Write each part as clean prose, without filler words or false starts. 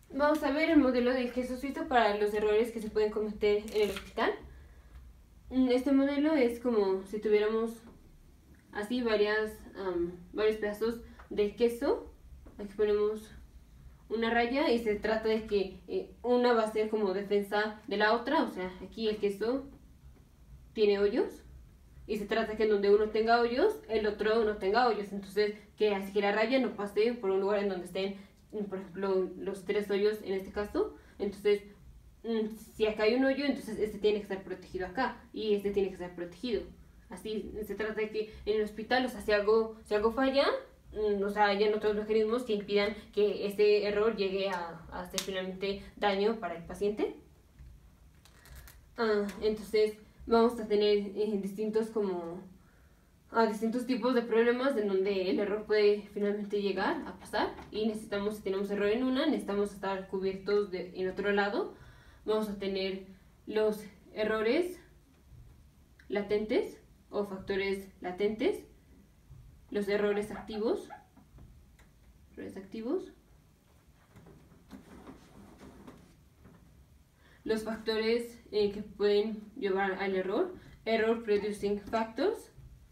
Vamos a ver el modelo del queso suizo para los errores que se pueden cometer en el hospital. Este modelo es como si tuviéramos así varios pedazos de queso. Aquí ponemos una raya y se trata de que una va a ser como defensa de la otra. O sea, aquí el queso tiene hoyos y se trata que en donde uno tenga hoyos, el otro no tenga hoyos. Entonces, que así que la raya no pase por un lugar en donde estén, por ejemplo, los 3 hoyos en este caso. Entonces, si acá hay un hoyo, entonces este tiene que estar protegido acá y este tiene que estar protegido. Así se trata de que en el hospital, o sea, si algo falla, o sea, hayan otros mecanismos que impidan que este error llegue a hacer finalmente daño para el paciente. Entonces vamos a tener distintos tipos de problemas en donde el error puede finalmente llegar a pasar y necesitamos, si tenemos error en una, necesitamos estar cubiertos en otro lado. Vamos a tener los errores latentes o factores latentes, los errores activos, los factores que pueden llevar al error, error producing factors,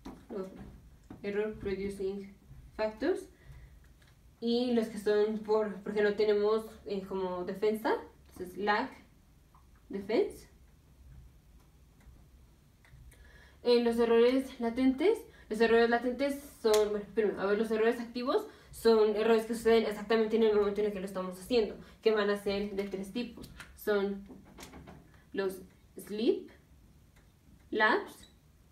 y los que son porque no tenemos como defensa, entonces lack defense. Los errores latentes son, bueno, primero, a ver, los errores activos son errores que suceden exactamente en el momento en el que lo estamos haciendo, que van a ser de 3 tipos. Son los sleep, lapse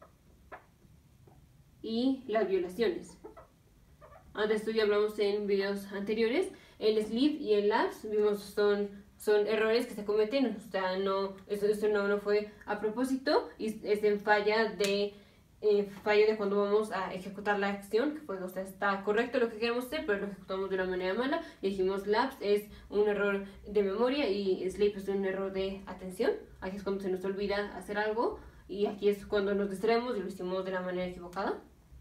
y las violaciones. De esto ya hablamos en videos anteriores. El sleep y el lapse vimos son errores que se cometen, o sea, eso no fue a propósito y es en falla de cuando vamos a ejecutar la acción, que pues, o sea, está correcto lo que queremos hacer, pero lo ejecutamos de una manera mala. Y dijimos lapse es un error de memoria y sleep es un error de atención. Aquí es cuando se nos olvida hacer algo y aquí es cuando nos distraemos y lo hicimos de la manera equivocada.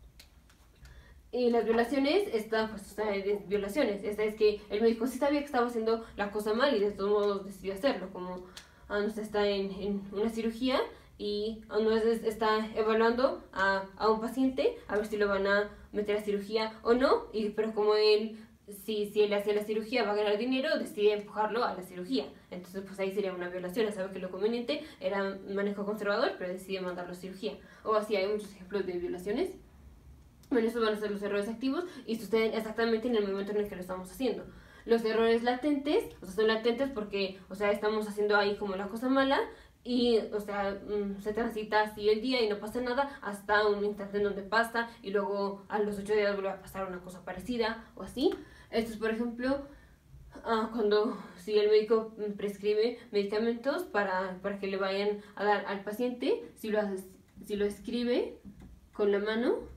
Y las violaciones, esta es que el médico sí sabía que estaba haciendo la cosa mal y de todos modos decidió hacerlo, como no sé, está en una cirugía y no está evaluando a un paciente a ver si lo van a meter a cirugía o no, pero como él, si él hace la cirugía va a ganar dinero, decide empujarlo a la cirugía. Entonces pues ahí sería una violación, sabe que lo conveniente era manejo conservador, pero decide mandarlo a cirugía. O así hay muchos ejemplos de violaciones. Bueno, esos van a ser los errores activos y suceden exactamente en el momento en el que lo estamos haciendo. Los errores latentes, o sea, son latentes porque, o sea, estamos haciendo ahí como la cosa mala y, o sea, se transita así el día y no pasa nada hasta un instante en donde pasa y luego a los 8 días vuelve a pasar una cosa parecida o así. Esto es, por ejemplo, si el médico prescribe medicamentos para que le vayan a dar al paciente, si lo escribe con la mano,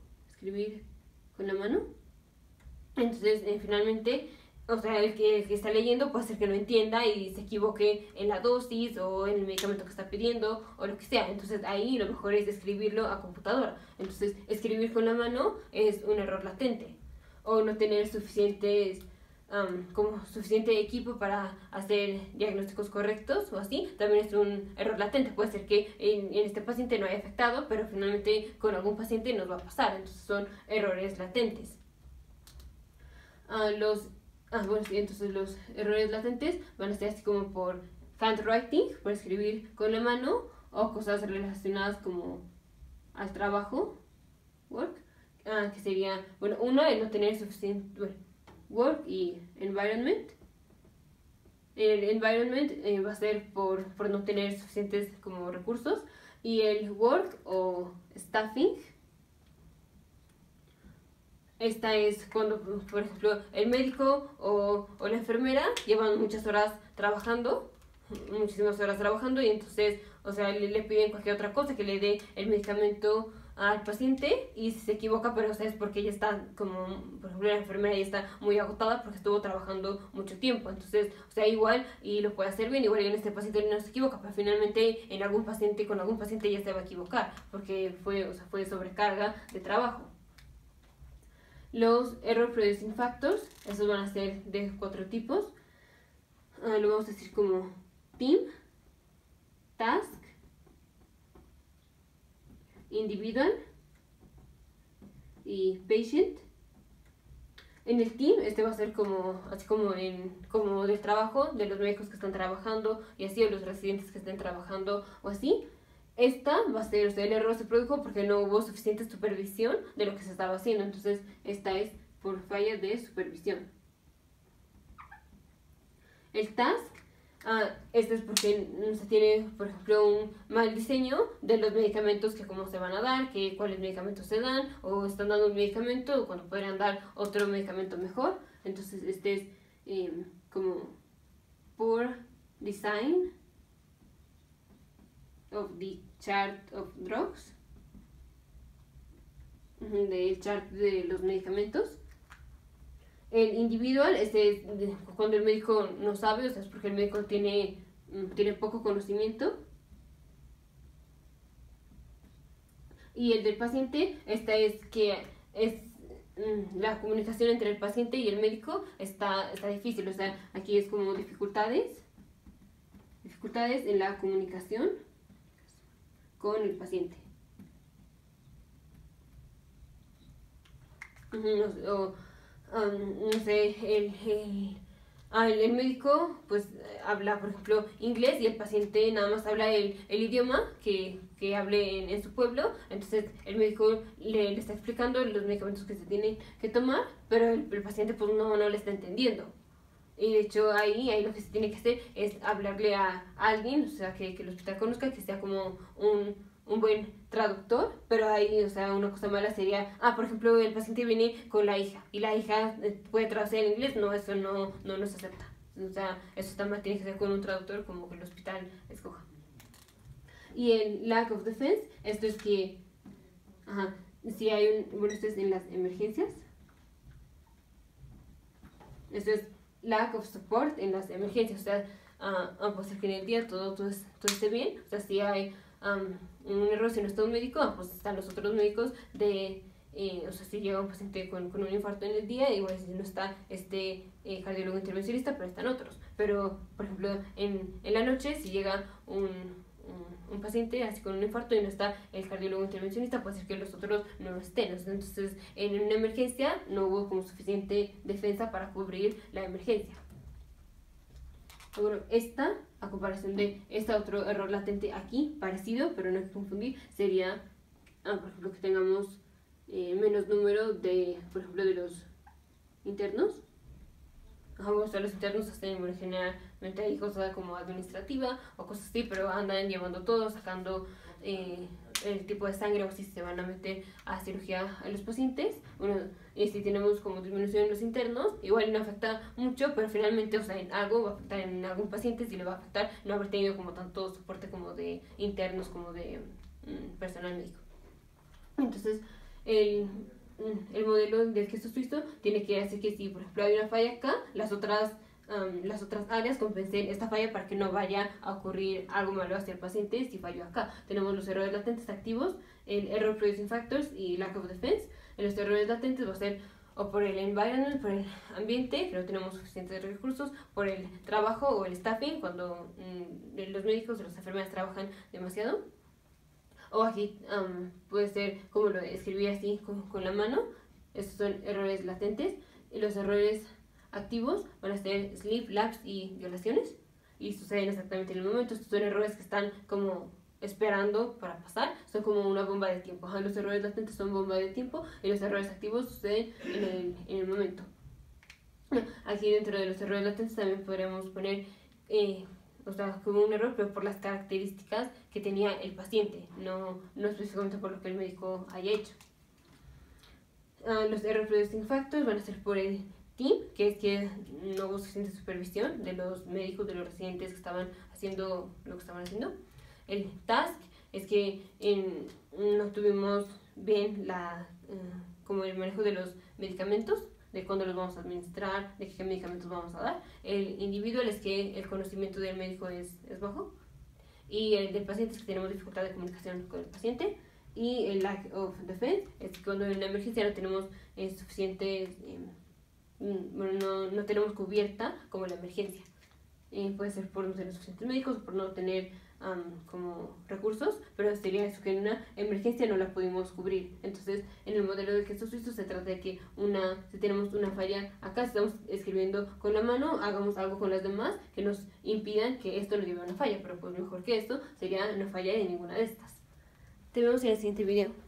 entonces finalmente, o sea, el que está leyendo puede ser que no entienda y se equivoque en la dosis o en el medicamento que está pidiendo o lo que sea. Entonces ahí lo mejor es escribirlo a computadora. Entonces escribir con la mano es un error latente o no tener suficiente equipo para hacer diagnósticos correctos o así, también es un error latente. Puede ser que en este paciente no haya afectado, pero finalmente con algún paciente nos va a pasar. Entonces son errores latentes. Entonces los errores latentes van a ser así como por handwriting, por escribir con la mano, o cosas relacionadas como al trabajo, work, que sería, bueno, una, el no tener suficiente, work y environment. El environment va a ser por no tener suficientes como recursos, y el work o staffing, esta es cuando, por ejemplo, el médico o la enfermera llevan muchísimas horas trabajando y entonces, o sea, le piden cualquier otra cosa, que le dé el medicamento al paciente y si se equivoca, pero o sea, es porque ella está como, por ejemplo, la enfermera ya está muy agotada porque estuvo trabajando mucho tiempo. Entonces, o sea, igual y lo puede hacer bien, igual en este paciente no se equivoca, pero finalmente con algún paciente ya se va a equivocar porque fue sobrecarga de trabajo. Los error producing factors, esos van a ser de 4 tipos. lo vamos a decir como team, task, individual y patient. En el team, este va a ser como, así como del trabajo, de los médicos que están trabajando y así, o los residentes que estén trabajando o así. Esta va a ser, o sea, el error se produjo porque no hubo suficiente supervisión de lo que se estaba haciendo. Entonces, esta es por falla de supervisión. El task, este es porque se tiene, por ejemplo, un mal diseño de los medicamentos, que cómo se van a dar, que cuáles medicamentos se dan, o están dando un medicamento cuando podrían dar otro medicamento mejor. Entonces, este es como poor design of the chart of drugs, del chart de los medicamentos. El individual, este es cuando el médico no sabe, o sea, es porque el médico tiene poco conocimiento. Y el del paciente, esta es que es la comunicación entre el paciente y el médico está difícil, o sea, aquí es como dificultades en la comunicación con el paciente. No sé, el médico pues habla, por ejemplo, inglés, y el paciente nada más habla el idioma que hable en su pueblo. Entonces el médico le está explicando los medicamentos que se tienen que tomar, pero el paciente pues no le está entendiendo. Y de hecho ahí lo que se tiene que hacer es hablarle a alguien, o sea, que el hospital conozca, que sea como un buen traductor. Pero ahí, o sea, una cosa mala sería, por ejemplo, el paciente viene con la hija y la hija puede traducir en inglés. No, eso no se acepta. O sea, eso también tiene que ser con un traductor, como que el hospital escoja. Y el lack of defense, esto es que, si hay bueno, esto es en las emergencias. Esto es lack of support en las emergencias, o sea, pues que en el día todo esté bien. O sea, si hay un error, si no está un médico, pues están los otros médicos o sea, si llega un paciente con un infarto en el día, igual si no está cardiólogo intervencionista, pero están otros. Pero, por ejemplo, en la noche, si llega un paciente así con un infarto y no está el cardiólogo intervencionista, puede ser que los otros no estén. Entonces, en una emergencia no hubo como suficiente defensa para cubrir la emergencia. Bueno, esta, a comparación de este otro error latente aquí, parecido, pero no hay que confundir, sería, por ejemplo, que tengamos menos número de, por ejemplo, de los internos. O sea, los internos hacen, bueno, generalmente hay cosas como administrativa o cosas así, pero andan llevando todo, sacando el tipo de sangre, o si se van a meter a cirugía a los pacientes. Bueno, si tenemos como disminución en los internos, igual no afecta mucho, pero finalmente, o sea, en algo va a afectar en algún paciente, si le va a afectar no haber tenido como tanto soporte como de internos como de personal médico. Entonces, el modelo del queso suizo tiene que hacer que, si por ejemplo hay una falla acá, las otras áreas compensen esta falla para que no vaya a ocurrir algo malo hacia el paciente si falló acá. Tenemos los errores latentes activos, el error producing factors y lack of defense. En los errores latentes va a ser o por el environment, por el ambiente, que no tenemos suficientes recursos, por el trabajo o el staffing, cuando los médicos o las enfermeras trabajan demasiado. O aquí puede ser como lo escribí así con la mano. Estos son errores latentes. Y los errores activos van a ser sleep, lapse y violaciones, y suceden exactamente en el momento. Estos son errores que están como esperando para pasar, son como una bomba de tiempo. Los errores latentes son bomba de tiempo y los errores activos suceden en el momento. Aquí dentro de los errores latentes también podríamos poner o sea, como un error, pero por las características que tenía el paciente, no específicamente por lo que el médico haya hecho. Los error producing factors van a ser por el team, que es que no hubo suficiente supervisión de los médicos, de los residentes que estaban haciendo lo que estaban haciendo. El task es que no tuvimos bien como el manejo de los medicamentos, de cuándo los vamos a administrar, de qué medicamentos vamos a dar. El individual es que el conocimiento del médico es bajo. Y el del paciente es que tenemos dificultad de comunicación con el paciente. Y el lack of defense es que cuando en la emergencia no tenemos suficiente, bueno, no tenemos cubierta como la emergencia. puede ser por no tener suficientes médicos, por no tener como recursos, pero sería eso, que en una emergencia no la pudimos cubrir. Entonces, en el modelo de gestos suizos se trata de que si tenemos una falla acá, si estamos escribiendo con la mano, hagamos algo con las demás que nos impidan que esto nos lleve a una falla, pero pues mejor que esto sería no fallar en ninguna de estas. Te vemos en el siguiente video.